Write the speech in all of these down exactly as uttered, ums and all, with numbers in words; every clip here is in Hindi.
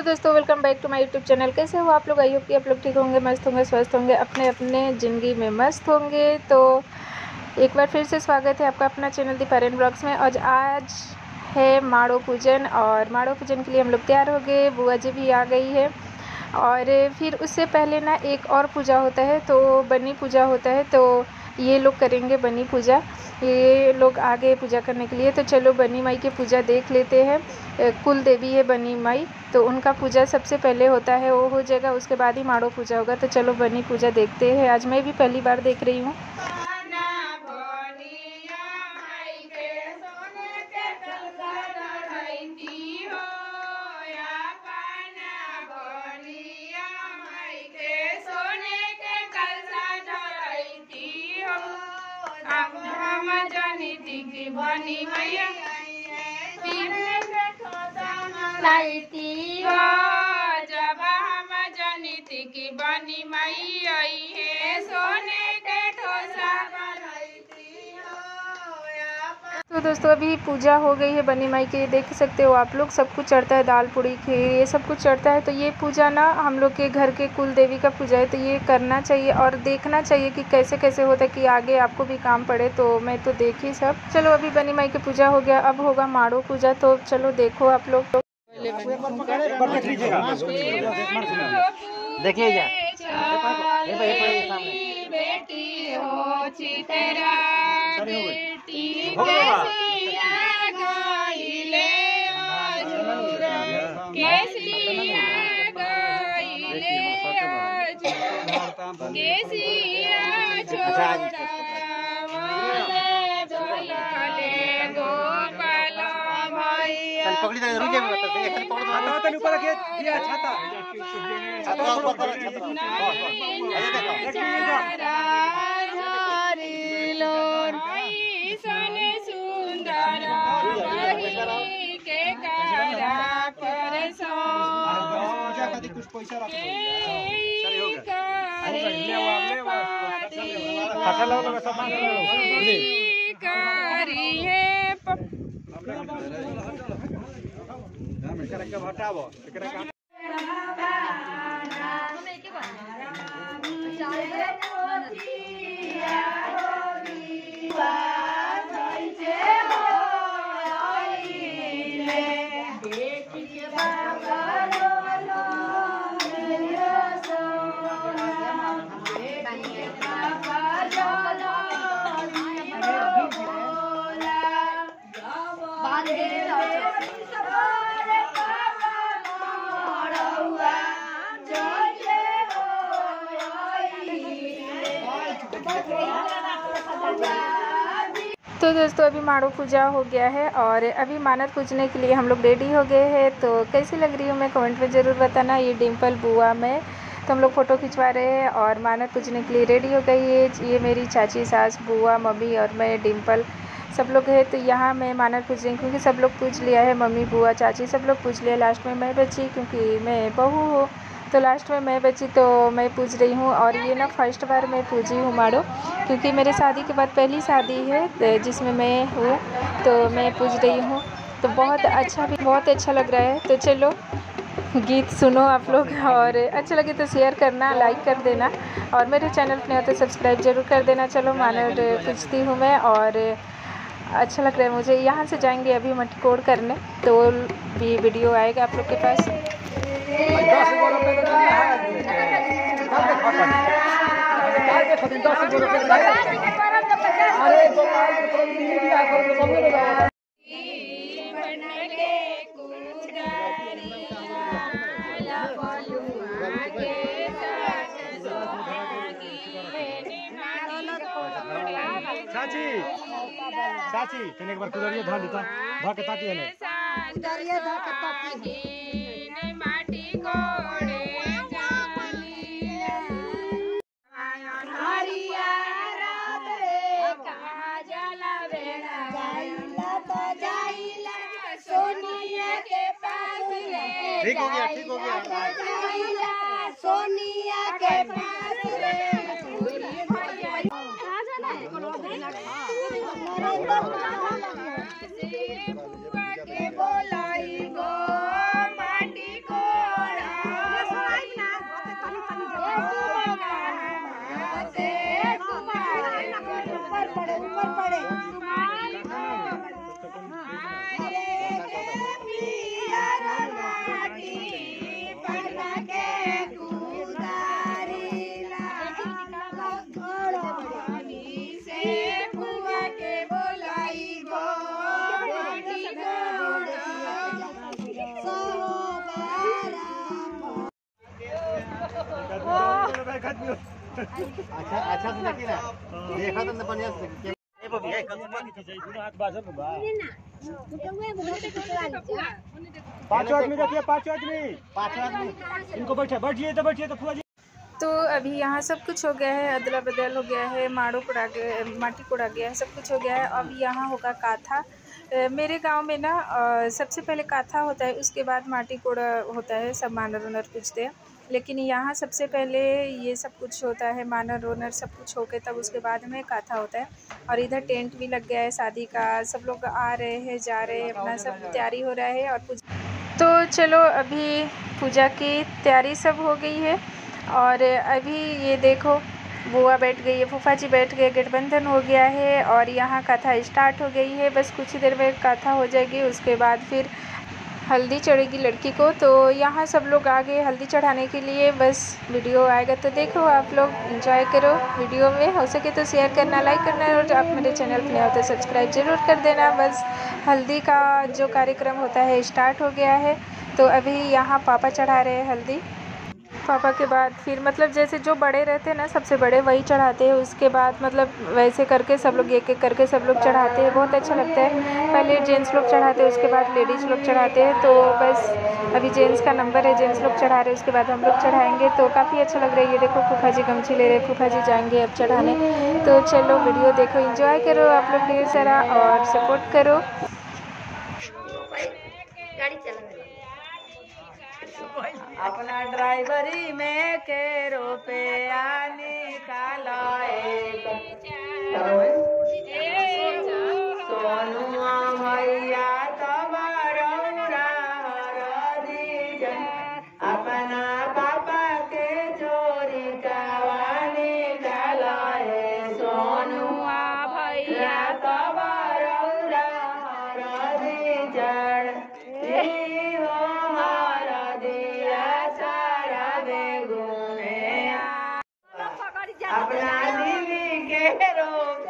दोस्तों welcome back to my YouTube channel. कैसे हो आप लोग? आई होप कि आप लोग ठीक होंगे, मस्त होंगे, स्वस्थ होंगे, अपने अपने ज़िंदगी में मस्त होंगे। तो एक बार फिर से स्वागत है आपका अपना चैनल दीपारेन ब्लॉग्स में। आज आज है माड़ो पूजन और माड़ो पूजन के लिए हम लोग तैयार हो गए। बुआ जी भी आ गई है और फिर उससे पहले ना एक और पूजा होता है, तो बनी पूजा होता है। तो ये लोग करेंगे बनी पूजा, ये लोग आगे पूजा करने के लिए। तो चलो बनी माई की पूजा देख लेते हैं। कुल देवी है बनी माई, तो उनका पूजा सबसे पहले होता है, वो हो जाएगा, उसके बाद ही माड़ो पूजा होगा। तो चलो बनी पूजा देखते हैं। आज मैं भी पहली बार देख रही हूँ। बनी मैया लाइती हो, जब हम जनित की बनी मई आई है, सोने के ठोसा बनाईती हो। तो दोस्तों अभी पूजा हो गई है बनी माई की, देख सकते हो आप लोग। सब कुछ चढ़ता है, दाल पूड़ी खीर ये सब कुछ चढ़ता है। तो ये पूजा ना हम लोग के घर के कुल देवी का पूजा है, तो ये करना चाहिए और देखना चाहिए कि कैसे कैसे होता है, कि आगे आपको भी काम पड़े। तो मैं तो देखी सब। चलो अभी बनी माई की पूजा हो गया, अब होगा माड़ो पूजा। तो चलो देखो आप लोग। तो देखिए बेटी हो चितरा बेटी कैसिया गईले अजूरा, कैसिया गईले अजूरा, कैसिया छोड़ा वाले बोलले गोपाल भैया। पकड़ी तो रुक जाए, खाली पकड़ दो। छाता तने ऊपर रखिए, दिया छाता छाता ऊपर करो, छाता कुछ पैसा रख हटाबो। तो दोस्तों अभी माड़ो पूजा हो गया है और अभी मानत पूजने के लिए हम लोग रेडी हो गए हैं। तो कैसी लग रही हूँ मैं कमेंट में ज़रूर बताना। ये डिम्पल बुआ में तो हम लोग फ़ोटो खिंचवा रहे हैं और मानत पूजने के लिए रेडी हो गई है। ये मेरी चाची, सास, बुआ, मम्मी और मैं डिम्पल सब लोग हैं। तो यहाँ मैं मानत पूज रही हूँ क्योंकि सब लोग पूज लिया है, मम्मी, बुआ, चाची सब लोग पूज लिया। लास्ट में मैं बची क्योंकि मैं बहू हूँ, तो लास्ट में मैं बची तो मैं पूज रही हूँ। और ये ना फर्स्ट बार मैं पूजी हूँ माड़ो, क्योंकि मेरे शादी के बाद पहली शादी है जिसमें मैं हूँ, तो मैं पूज रही हूँ। तो बहुत अच्छा भी बहुत अच्छा लग रहा है। तो चलो गीत सुनो आप लोग, और अच्छा लगे तो शेयर करना, लाइक कर देना, और मेरे चैनल पर नहीं हो तो सब्सक्राइब जरूर कर देना। चलो मानव पूजती हूँ मैं और अच्छा लग रहा है मुझे। यहाँ से जाएंगे अभी मटकोड़ करने, तो भी वीडियो आएगा आप लोग के पास। चाची चाची तने एक बार कुदरिया धर लेता, धर के ताकी है कुदरिया धर के ताकी ने माटी कोड़े जाली हरिया रात रे कहाँ जला बेड़ा जाइला तो जाइला सोनिया के पास रे। ठीक हो गया, ठीक हो गया। जाइला सोनिया के पास रे। अच्छा अच्छा से देखी ना, देखा तुमने बढ़िया से देखी। ए बबी ए कल सुबह हाथ बाजू में बा। पांचों आदमी देखिए, पांचों आदमी पांचवा आदमी इनको बैठे बैठिए तो बैठिए तो फुआ जी। तो अभी यहाँ सब कुछ हो गया है, अदला बदल हो गया है, माड़ो कुड़ा गया, माटी कुड़ा गया है, सब कुछ हो गया है। अब यहाँ होगा काथा। मेरे गांव में ना सबसे पहले काथा होता है, उसके बाद माटी कोड़ा होता है, सब मानर उनर पूछते हैं। लेकिन यहाँ सबसे पहले ये सब कुछ होता है, मानर ओनर सब कुछ होके तब उसके बाद में काथा होता है। और इधर टेंट भी लग गया है शादी का, सब लोग आ रहे हैं जा रहे हैं, अपना सब तैयारी हो रहा है। और पूजा तो चलो अभी पूजा की तैयारी सब हो गई है। और अभी ये देखो बुआ बैठ गई है, फूफा जी बैठ गए, गठबंधन हो गया है और यहाँ कथा स्टार्ट हो गई है। बस कुछ ही देर में कथा हो जाएगी, उसके बाद फिर हल्दी चढ़ेगी लड़की को। तो यहाँ सब लोग आ गए हल्दी चढ़ाने के लिए। बस वीडियो आएगा तो देखो, आप लोग एंजॉय करो वीडियो में। हो सके तो शेयर करना, लाइक करना, और आप मेरे चैनल पर नए हो तो सब्सक्राइब ज़रूर कर देना। बस हल्दी का जो कार्यक्रम होता है स्टार्ट हो गया है। तो अभी यहाँ पापा चढ़ा रहे हैं हल्दी। पापा के बाद फिर मतलब जैसे जो बड़े रहते हैं ना, सबसे बड़े वही चढ़ाते हैं। उसके बाद मतलब वैसे करके सब लोग एक एक करके सब लोग चढ़ाते हैं, बहुत अच्छा लगता है। पहले जेंट्स लोग चढ़ाते हैं, उसके बाद लेडीज़ लोग चढ़ाते हैं। तो बस अभी जेंट्स का नंबर है, जेंट्स लोग चढ़ा रहे हैं, उसके बाद हम लोग चढ़ाएंगे। तो काफ़ी अच्छा लग रहा है। ये देखो फूफा जी गमछी ले रहे, फूफा जी जाएंगे अब चढ़ाने। तो चलो वीडियो देखो, इंजॉय करो आप लोग ढेर सारा और सपोर्ट करो। अपना ड्राइवरी में के रुपया निकालाए सोनुआ भैया अपना पापा के चोरी कावा निकालाए सोनुआ भैया अपना दिल्ली के रोक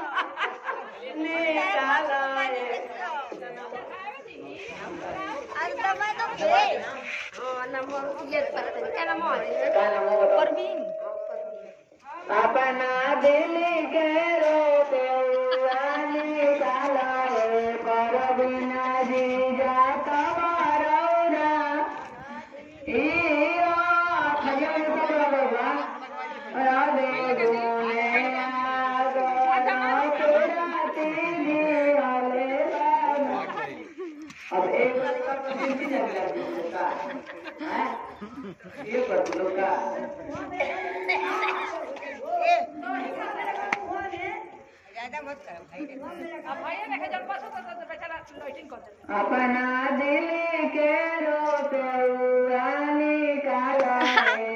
अपना दिल्ली के रोक बिना जी जाता अब एक ये अपना दिल के रोते निकाला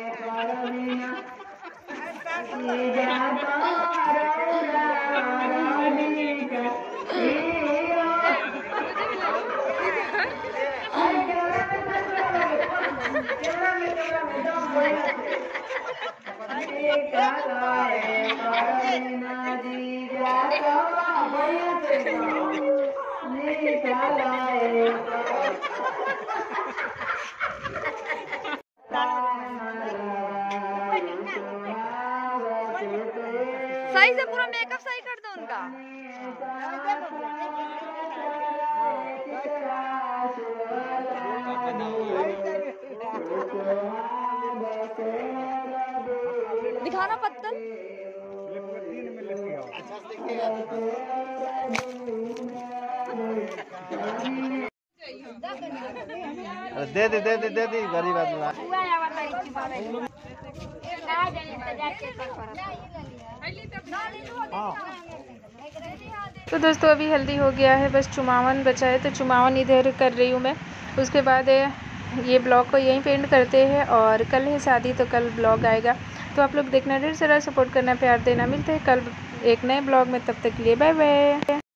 सही से पूरा मेकअप सही कर दो उनका। दिखाना पत्तल दे दे दे दे दे दे गरीब आदमी। तो दोस्तों अभी हल्दी हो गया है, बस चुमावन बचा है। तो चुमावन इधर कर रही हूँ मैं। उसके बाद ये ब्लॉग को यहीं पे एंड करते हैं। और कल है शादी, तो कल ब्लॉग आएगा। तो आप लोग देखना, ढेर सारा सपोर्ट करना, प्यार देना। मिलते हैं कल एक नए ब्लॉग में, तब तक के लिए बाय बाय।